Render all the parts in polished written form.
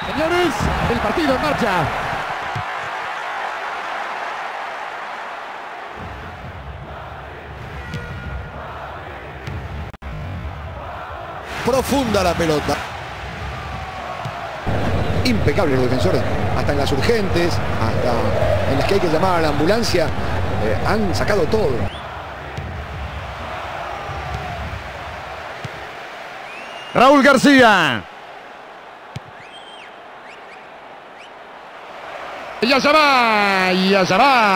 Señores, el partido en marcha. Profunda la pelota. Impecable los defensores. Hasta en las urgentes, hasta en las que hay que llamar a la ambulancia. Han sacado todo. Raúl García. Y allá va, y allá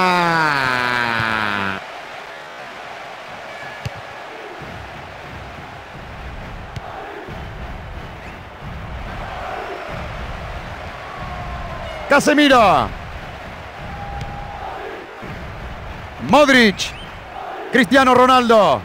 va. Casemiro. Modric. Cristiano Ronaldo.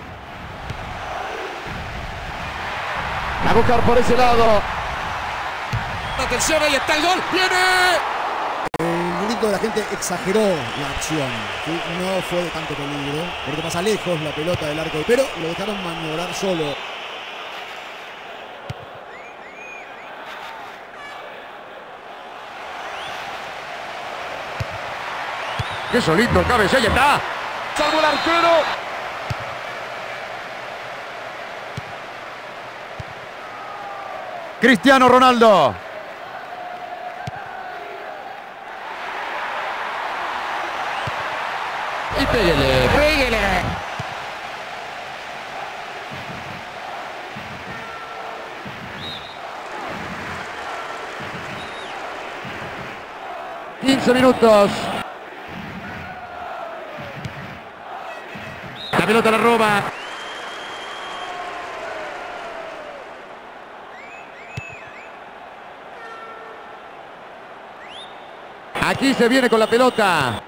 A buscar por ese lado. Atención, ahí está el gol. ¡Viene! El grito de la gente exageró la acción. ¿Sí? No fue de tanto peligro, porque pasa lejos la pelota del arco, pero lo dejaron maniobrar solo. ¡Qué solito cabe! ¡Ahí está! ¡Salvo el arquero! Cristiano Ronaldo. Y péguele, péguele. ...15 minutos... La pelota la roba. Aquí se viene con la pelota.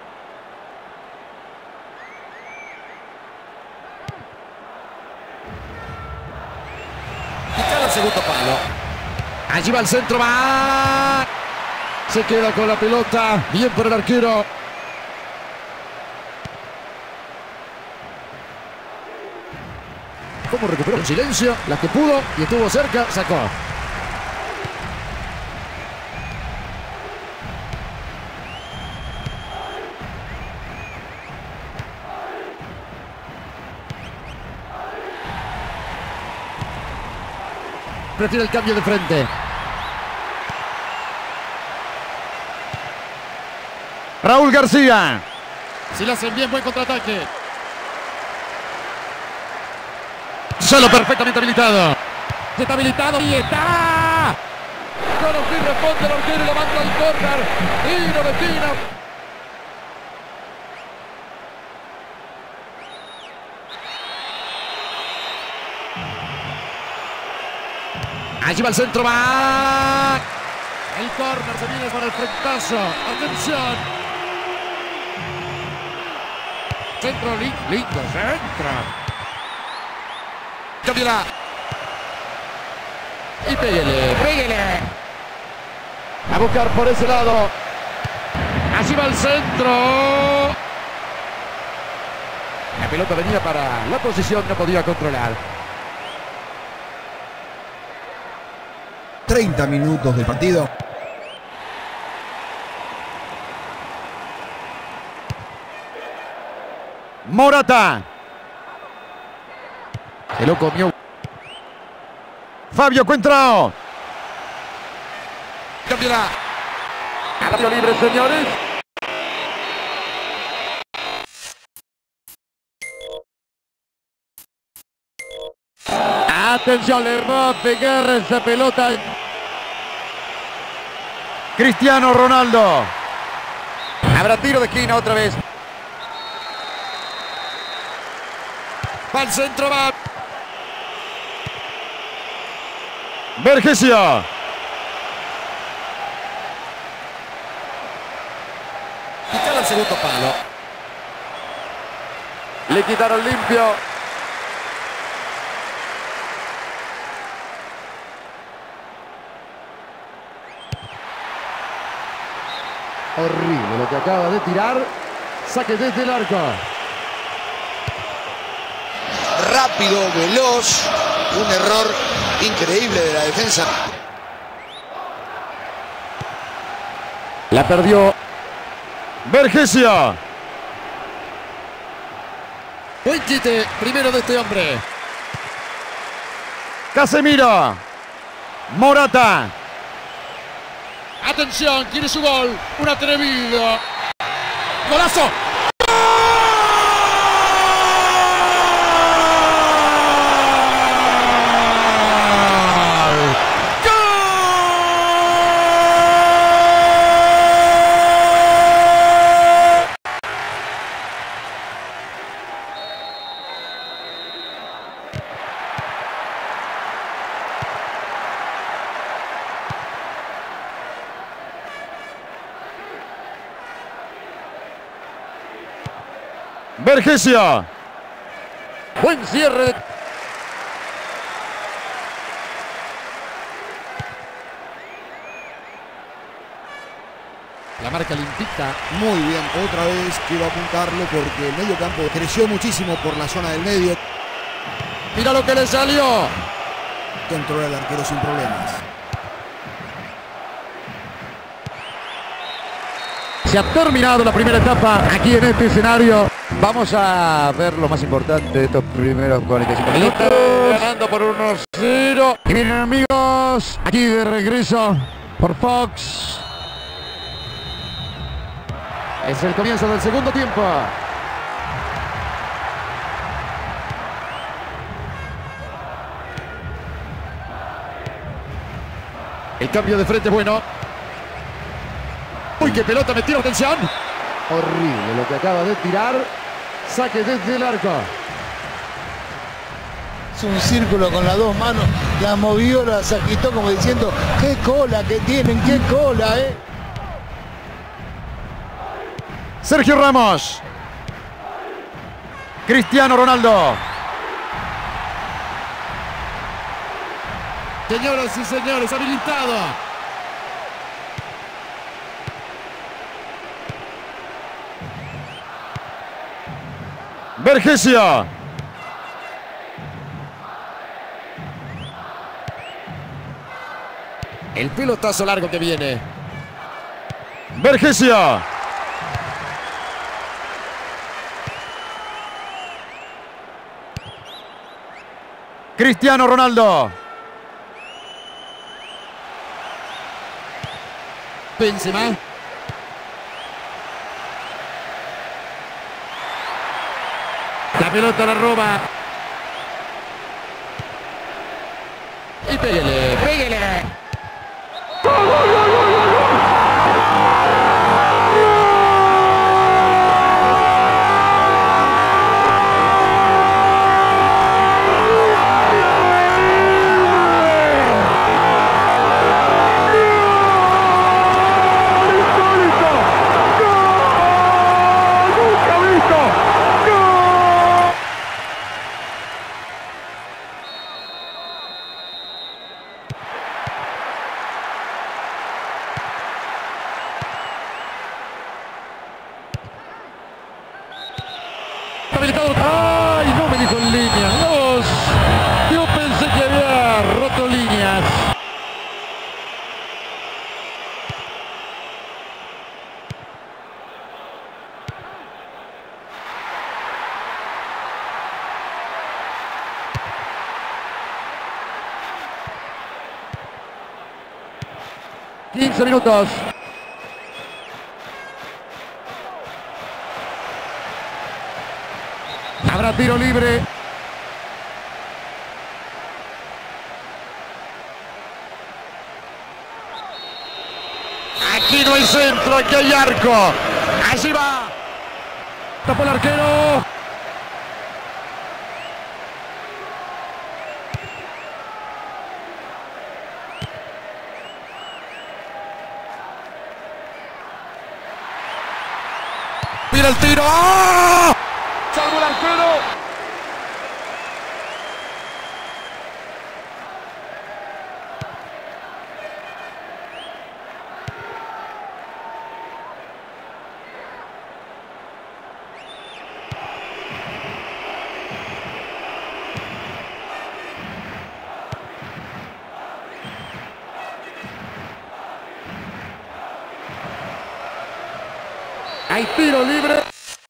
Quita el segundo palo. Allí va el centro, va. Se queda con la pelota. Bien por el arquero. Cómo recuperó el silencio. La que pudo y estuvo cerca, sacó. Prefiere el cambio de frente. Raúl García. Si lo hacen bien, buen contraataque. Solo perfectamente habilitado. Está habilitado y está. Con un fin responde el arquero y lo manda al córner. Tiro de tiro. Allí va el centro, va. El córner se viene para el frentazo. Atención. Centro lindo, centro. Cámbiala. Y péguele, péguele. A buscar por ese lado. Allí va el centro. La pelota venía para la posición, no podía controlar. 30 minutos de partido. Morata. Se lo comió. Fabio Cuentrao. Cámbiala. Cambio libre, señores. Atención, le va a pegar esa pelota. Cristiano Ronaldo. Habrá tiro de esquina otra vez. Va al centro, va. Vergesio. Quita el segundo palo. Le quitaron limpio. Horrible lo que acaba de tirar. Saque desde el arco. Rápido, veloz. Un error increíble de la defensa. La perdió. Vergessia. Buen quite primero de este hombre. Casemiro. Morata. Atención, quiere su gol. Un atrevido. ¡Golazo! Vergessia. Buen cierre. La marca limpita. Muy bien, otra vez quiero apuntarlo porque el medio campo creció muchísimo por la zona del medio. Mira lo que le salió. Controla el arquero sin problemas. Se ha terminado la primera etapa aquí en este escenario. Vamos a ver lo más importante de estos primeros 45 minutos. Ganando por 1-0. Y miren, amigos, aquí de regreso por Fox. Es el comienzo del segundo tiempo. El cambio de frente es bueno. Uy, qué pelota metió, atención. Horrible lo que acaba de tirar. Saque desde el arco. Es un círculo con las dos manos. La movió, la agitó como diciendo, qué cola que tienen, qué cola, Sergio Ramos. Cristiano Ronaldo. Señoras y señores, habilitado. Vergessia. El pelotazo largo que viene. Vergessia. Cristiano Ronaldo. Benzema. La pelota la roba. Y pégale, pégale. ¡Ay! No me dijo en línea. Dios. Yo pensé que había roto líneas. ...15 minutos. Habrá tiro libre. Aquí no hay centro, aquí hay arco. Allí va. Tapó el arquero. Mira el tiro. ¡Oh! Salvo el arquero. Hay tiro libre.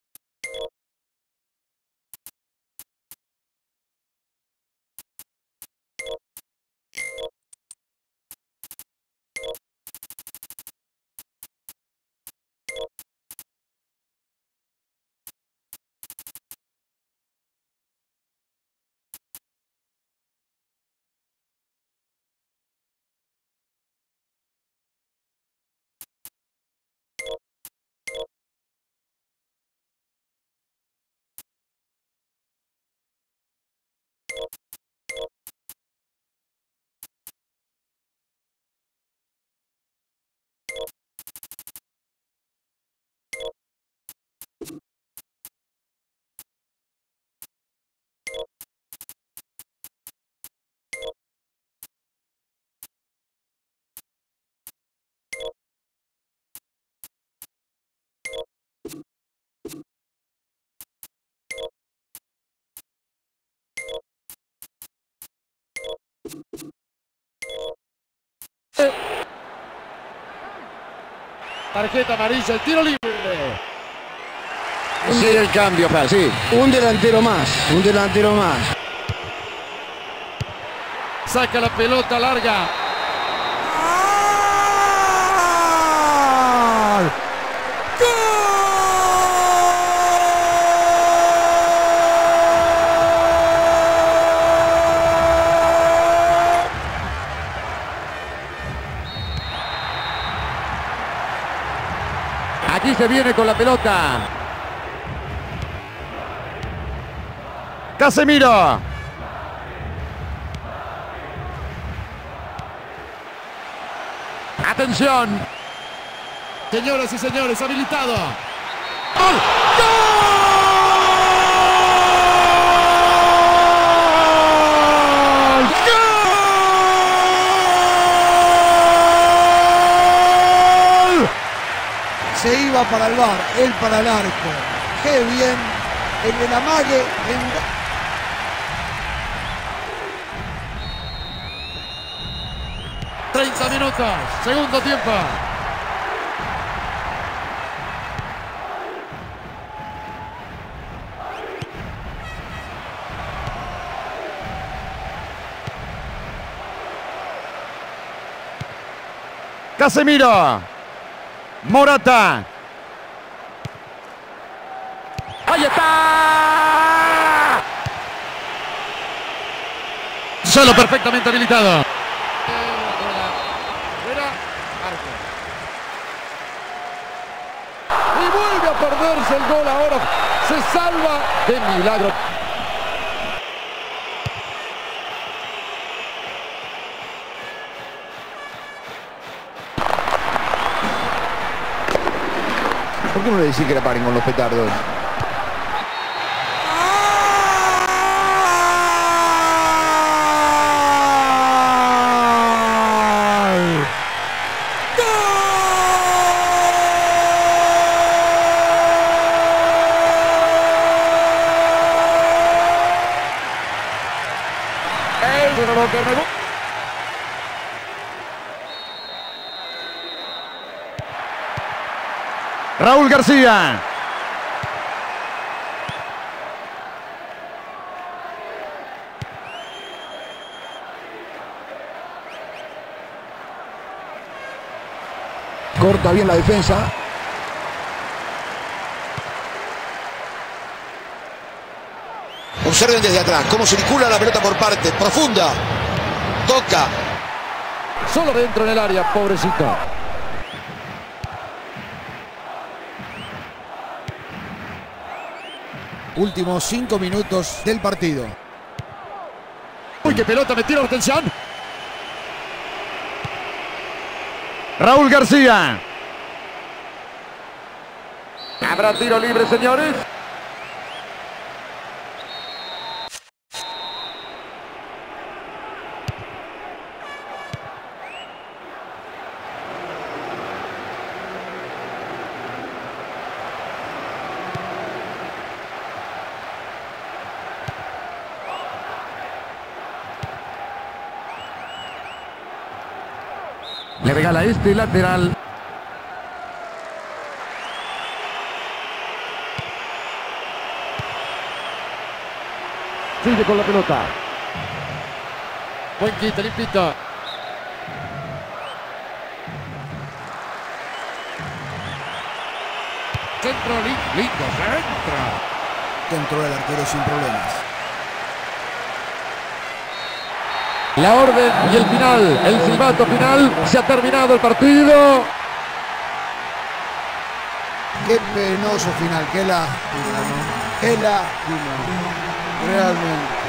Tarjeta amarilla, el tiro libre. Sí, el cambio, sí. Un delantero más, un delantero más. Saca la pelota larga. Aquí se viene con la pelota. Casemiro. Atención. Señoras y señores, habilitado. ¡Gol! Se iba para el bar, él para el arco. Qué bien. El del amague. 30 minutos, segundo tiempo. Casemiro. Morata. ¡Ahí está! Solo perfectamente habilitado. Y vuelve a perderse el gol ahora. Se salva de milagro. ¿Por qué no le decís que la paren con los petardos? Raúl García. Corta bien la defensa. Observen desde atrás cómo circula la pelota por parte, profunda. Toca. Solo dentro en el área, pobrecito. Últimos 5 minutos del partido. Uy, qué pelota, me tira la atención. Raúl García. ¿Habrá tiro libre, señores? Le regala este lateral. Sigue con la pelota. Buen quite, limpito. Centro, lindo, centro. Dentro del arquero sin problemas. La orden y el final, el silbato final. Se ha terminado el partido. Qué penoso final, qué lástima, ¿no? Qué lástima. Realmente.